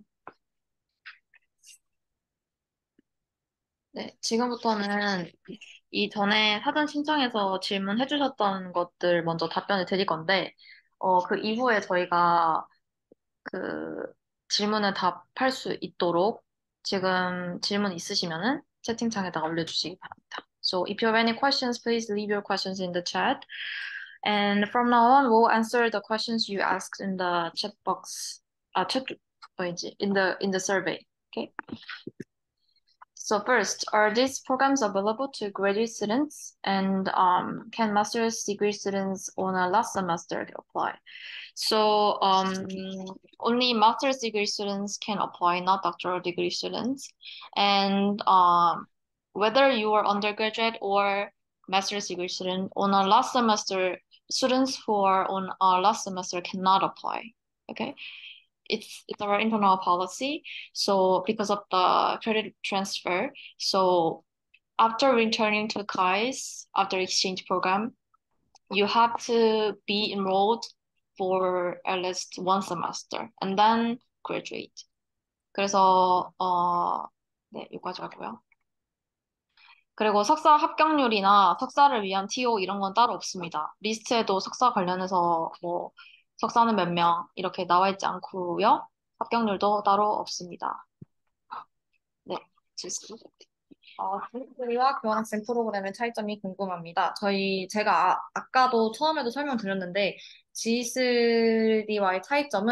네, 지금부터는 이전에 사전 신청해서 질문해 주셨던 것들 먼저 답변을 드릴 건데, 그 이후에 저희가 그 질문을 답할 수 있도록 지금 질문 있으시면은 채팅창에다가 올려주시기 바랍니다. So if you have any questions, please leave your questions in the chat. And from now on, we'll answer the questions you asked in the chat box, in the survey. Okay. So first, are these programs available to graduate students, and can master's degree students on a last semester apply? So only master's degree students can apply, not doctoral degree students. And whether you are undergraduate or master's degree student on a last semester, students who are on a last semester cannot apply. Okay. It's our internal policy. So because of the credit transfer, so after returning to KAIS, after exchange program, you have to be enrolled for at least 1 semester and then graduate. 그래서 네, 여기까지 하고요. 그리고 석사 합격률이나 석사를 위한 TO 이런 건 따로 없습니다. 리스트에도 석사 관련해서 뭐 석사는 몇 명 이렇게 나와 있지 않고요. 합격률도 따로 없습니다. 네, 좋습니다. G3와 교환학생 프로그램의 차이점이 궁금합니다. 제가 아까도 처음에도 설명드렸는데 G3와의 차이점은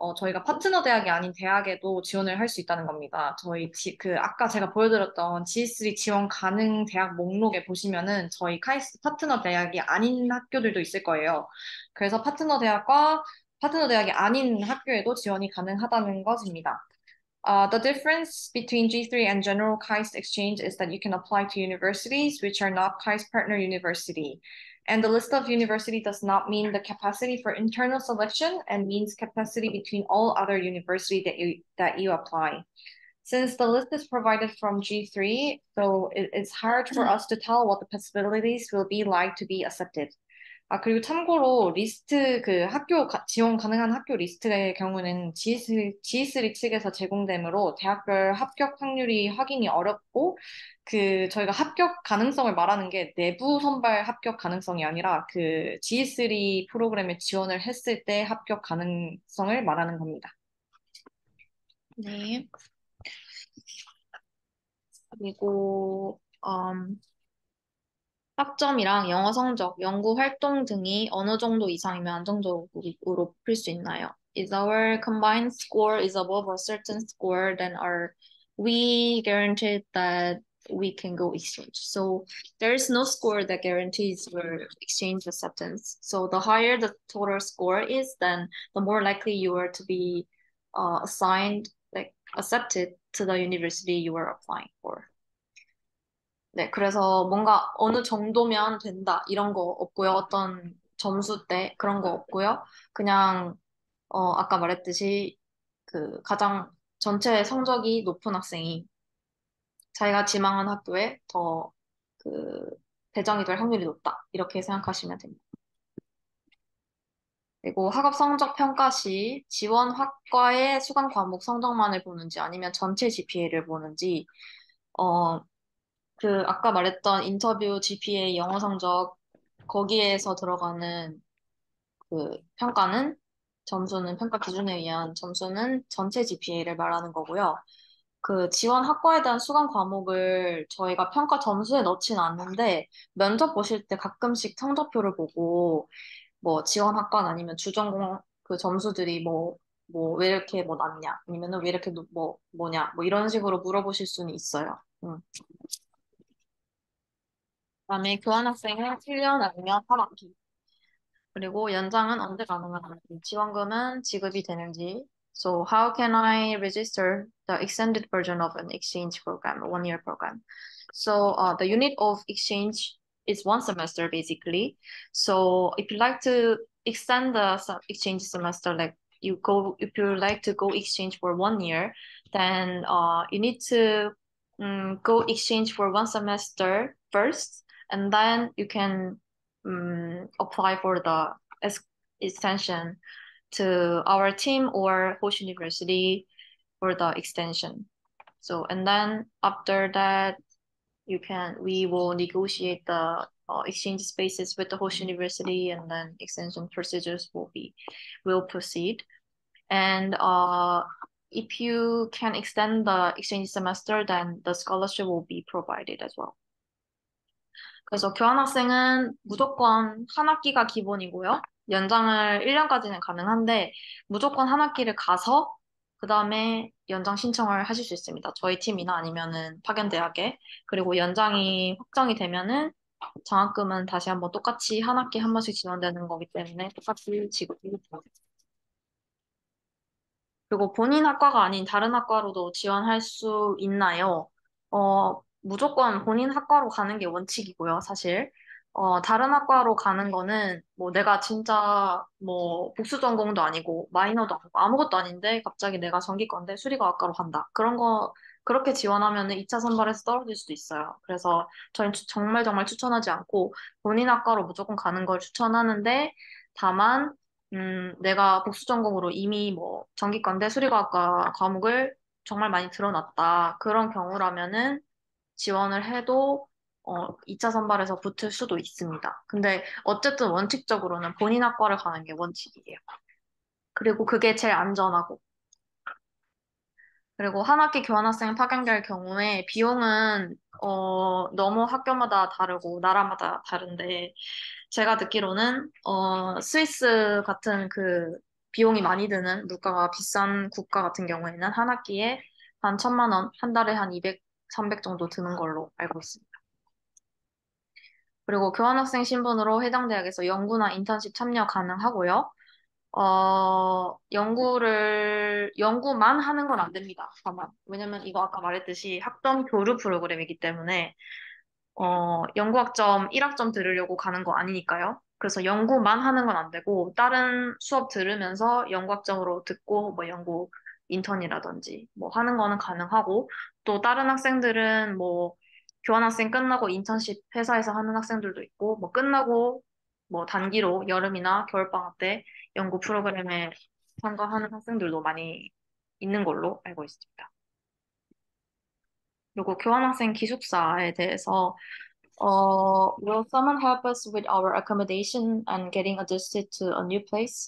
저희가 파트너 대학이 아닌 대학에도 지원을 할 수 있다는 겁니다. 아까 제가 보여드렸던 G3 지원 가능 대학 목록에 보시면은 저희 카이스트 파트너 대학이 아닌 학교들도 있을 거예요. 그래서 파트너 대학이 아닌 학교에도 지원이 가능하다는 것입니다. The difference between G3 and general KAIST exchange is that you can apply to universities which are not KAIST partner university. And the list of university does not mean the capacity for internal selection and means capacity between all other university that you apply. Since the list is provided from G3, so it's hard for us to tell what the possibilities will be like to be accepted. 그리고 참고로 지원 가능한 학교 리스트의 경우는 G3 측에서 제공되므로 대학별 합격 확률이 확인이 어렵고, 저희가 합격 가능성을 말하는 게 내부 선발 합격 가능성이 아니라 G3 프로그램에 지원을 했을 때 합격 가능성을 말하는 겁니다. 네. 그리고, 학점이랑 영어 성적, 연구 활동 등이 어느 정도 이상이면 안정적으로 뽑힐 수 있나요? Is our combined score is above a certain score, then are we guaranteed that we can go exchange? So there is no score that guarantees your exchange acceptance. So the higher the total score is, then the more likely you are to be assigned, like accepted to the university you are applying for. 네, 그래서 뭔가 어느 정도면 된다, 이런 거 없고요. 어떤 점수대, 그런 거 없고요. 그냥, 아까 말했듯이, 가장 전체 성적이 높은 학생이 자기가 지망한 학교에 더, 배정이 될 확률이 높다. 이렇게 생각하시면 됩니다. 그리고 학업 성적 평가 시 지원 학과의 수강 과목 성적만을 보는지 아니면 전체 GPA를 보는지, 아까 말했던 인터뷰 GPA 영어 성적, 거기에서 들어가는 평가는, 평가 기준에 의한 점수는 전체 GPA를 말하는 거고요. 지원 학과에 대한 수강 과목을 저희가 평가 점수에 넣지는 않는데, 면접 보실 때 가끔씩 성적표를 보고, 뭐, 지원 학과는 아니면 주전공 점수들이 왜 이렇게 낮냐, 아니면은 왜 이렇게 뭐냐, 이런 식으로 물어보실 수는 있어요. 그다음에 교환학생은 1년 아니면 3학기. 그리고 연장은 언제 가능한지, 지원금은 지급이 되는지. So how can I register the extended version of an exchange program, a one-year program? So the unit of exchange is one semester basically. So if you like to extend the exchange semester, like if you like to go exchange for 1 year, then you need to go exchange for one semester first, and then you can apply for the extension to our team or Hosh University for the extension. So, and then after that, we will negotiate the exchange spaces with the host university, and then extension procedures will proceed. And if you can extend the exchange semester, then the scholarship will be provided as well. 그래서 교환학생은 무조건 한 학기가 기본이고요. 연장을 1년까지는 가능한데 무조건 한 학기를 가서 그 다음에 연장 신청을 하실 수 있습니다. 저희 팀이나 아니면은 파견대학에. 그리고 연장이 확정이 되면은 장학금은 다시 한번 똑같이 한 학기 한 번씩 지원되는 거기 때문에 똑같이 지급이 됩니다. 그리고 본인 학과가 아닌 다른 학과로도 지원할 수 있나요? 무조건 본인 학과로 가는 게 원칙이고요, 사실. 다른 학과로 가는 거는 내가 진짜 복수 전공도 아니고 마이너도 아니고 아무것도 아닌데 갑자기 내가 전기과인데 수리과학과로 간다. 그렇게 지원하면은 2차 선발에서 떨어질 수도 있어요. 그래서 저는 정말 정말 추천하지 않고 본인 학과로 무조건 가는 걸 추천하는데, 다만 내가 복수 전공으로 이미 전기과인데 수리과학과 과목을 정말 많이 들어놨다. 그런 경우라면은 지원을 해도 2차 선발에서 붙을 수도 있습니다. 근데 어쨌든 원칙적으로는 본인 학과를 가는 게 원칙이에요. 그리고 그게 제일 안전하고. 그리고 한 학기 교환학생 파견될 경우에 비용은 너무 학교마다 다르고 나라마다 다른데, 제가 듣기로는 스위스 같은 비용이 많이 드는 물가가 비싼 국가 같은 경우에는 한 학기에 한 1,000만 원, 한 달에 한 200, 300 정도 드는 걸로 알고 있습니다. 그리고 교환학생 신분으로 해당 대학에서 연구나 인턴십 참여 가능하고요. 연구만 하는 건 안 됩니다. 다만. 왜냐면 이거 아까 말했듯이 학점 교류 프로그램이기 때문에, 연구학점 1학점 들으려고 가는 거 아니니까요. 그래서 연구만 하는 건 안 되고, 다른 수업 들으면서 연구학점으로 듣고, 뭐 연구 인턴이라든지, 뭐 하는 거는 가능하고, 또 다른 학생들은 뭐, 교환학생 끝나고 인턴십 회사에서 하는 학생들도 있고, 뭐 끝나고, 뭐 단기로 여름이나 겨울방학 때 연구 프로그램에 참가하는 학생들도 많이 있는 걸로 알고 있습니다. 그리고 교환학생 기숙사에 대해서 will someone help us with our accommodation and getting adjusted to a new place?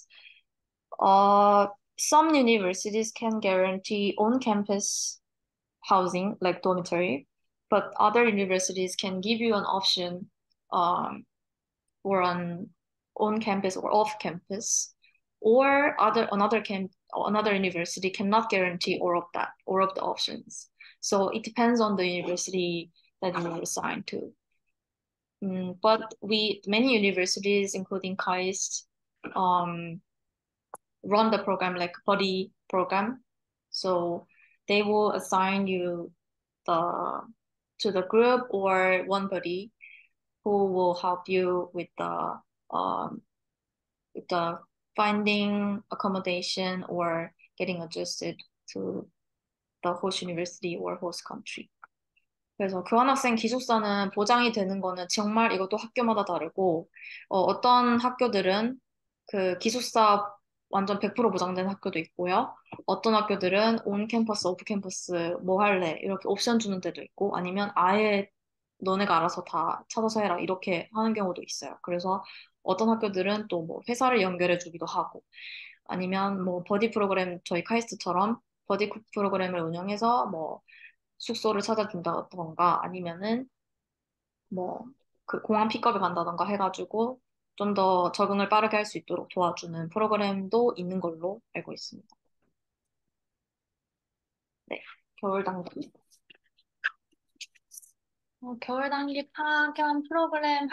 Some universities can guarantee on-campus housing, like dormitory, but other universities can give you an option for an on-campus or off-campus, or another university cannot guarantee all of the options. So it depends on the university that you are assigned to. But many universities, including KAIST, run the program like buddy program. So they will assign you to the group or one buddy who will help you um, with the finding accommodation or getting adjusted to the host university or host country. 그래서 교환학생 기숙사는 보장이 되는 거는 정말 이것도 학교마다 다르고, 어떤 학교들은 그 기숙사 완전 100% 보장된 학교도 있고요. 어떤 학교들은 온 캠퍼스, 오프 캠퍼스 뭐 할래? 이렇게 옵션 주는 데도 있고, 아니면 아예 너네가 알아서 다 찾아서 해라. 이렇게 하는 경우도 있어요. 그래서 어떤 학교들은 또 뭐 회사를 연결해 주기도 하고, 아니면 뭐 버디 프로그램, 저희 카이스트처럼 버디 프로그램을 운영해서 뭐 숙소를 찾아준다던가 아니면은 뭐 그 공항 픽업을 간다던가 해가지고 좀 더 적응을 빠르게 할 수 있도록 도와주는 프로그램도 있는 걸로 알고 있습니다. 네, 겨울 단기. 겨울 단기 파견 프로그램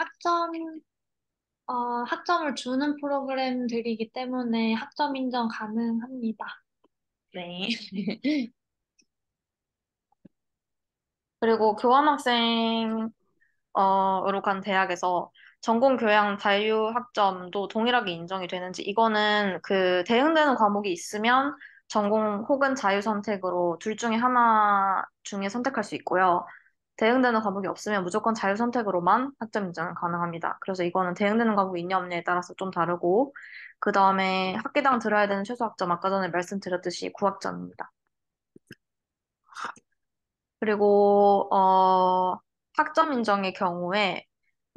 학점을 주는 프로그램들이기 때문에 학점 인정 가능합니다. 네. 그리고 교환학생 으로 간 대학에서 전공 교양 자유 학점도 동일하게 인정이 되는지 이거는 그 대응되는 과목이 있으면 전공 혹은 자유 선택으로 둘 중에 하나 중에 선택할 수 있고요. 대응되는 과목이 없으면 무조건 자유 선택으로만 학점 인정은 가능합니다. 그래서 이거는 대응되는 과목이 있냐 없냐에 따라서 좀 다르고 그 다음에 학기당 들어야 되는 최소 학점 아까 전에 말씀드렸듯이 9학점입니다. 그리고 학점 인정의 경우에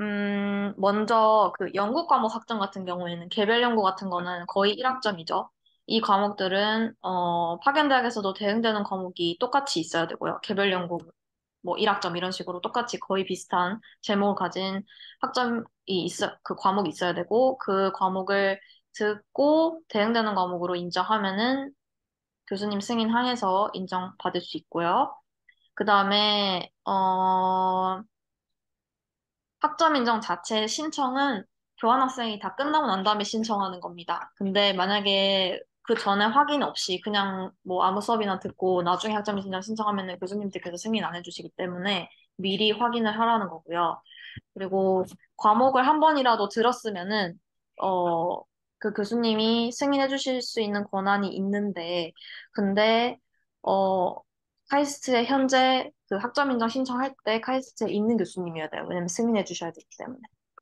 먼저 그 연구 과목 학점 같은 경우에는 개별 연구 같은 거는 거의 1학점이죠. 이 과목들은 파견대학에서도 대응되는 과목이 똑같이 있어야 되고요. 개별 연구 뭐 1학점 이런 식으로 똑같이 거의 비슷한 제목을 가진 그 과목이 있어야 되고 그 과목을 듣고 대응되는 과목으로 인정하면은 교수님 승인 항해서 인정받을 수 있고요. 그 다음에, 학점 인정 자체 신청은 교환학생이 다 끝나고 난 다음에 신청하는 겁니다. 근데 만약에 그 전에 확인 없이 그냥 뭐 아무 수업이나 듣고 나중에 학점 인정 신청하면 교수님들께서 승인 안 해주시기 때문에 미리 확인을 하라는 거고요. 그리고 과목을 한 번이라도 들었으면은, 그 교수님이 승인해 주실 수 있는 권한이 있는데, 근데, 어, 카이스트에 현재 그 학점 인정 신청할 때 카이스트에 있는 교수님이어야 돼요. 왜냐면 승인해 주셔야 되기 때문에.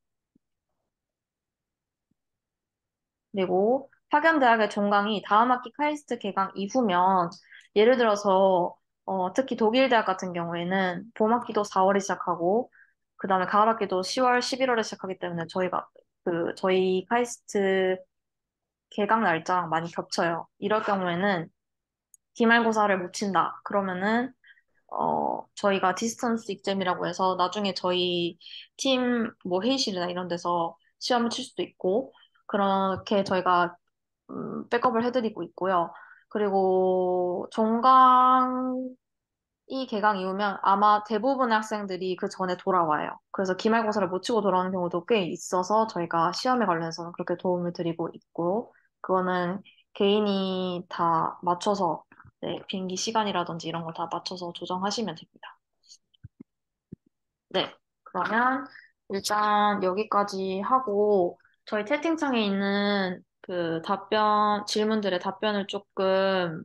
그리고 파견대학의 종강이 다음 학기 카이스트 개강 이후면, 예를 들어서, 특히 독일 대학 같은 경우에는 봄학기도 4월에 시작하고, 그 다음에 가을학기도 10월, 11월에 시작하기 때문에 저희 카이스트 개강 날짜랑 많이 겹쳐요. 이럴 경우에는 기말고사를 못 친다. 그러면은 저희가 디스턴스 익잼이라고 해서 나중에 저희 팀 뭐 회의실이나 이런 데서 시험을 칠 수도 있고, 그렇게 저희가 백업을 해드리고 있고요. 그리고 종강이 개강 이후면 아마 대부분의 학생들이 그 전에 돌아와요. 그래서 기말고사를 못 치고 돌아오는 경우도 꽤 있어서 저희가 시험에 관련해서는 그렇게 도움을 드리고 있고, 그거는 개인이 다 맞춰서, 네, 비행기 시간이라든지 이런 거 다 맞춰서 조정하시면 됩니다. 네, 그러면 일단 여기까지 하고 저희 채팅창에 있는 그 질문들의 답변을 조금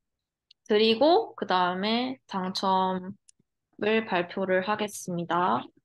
드리고 그 다음에 당첨을 발표를 하겠습니다.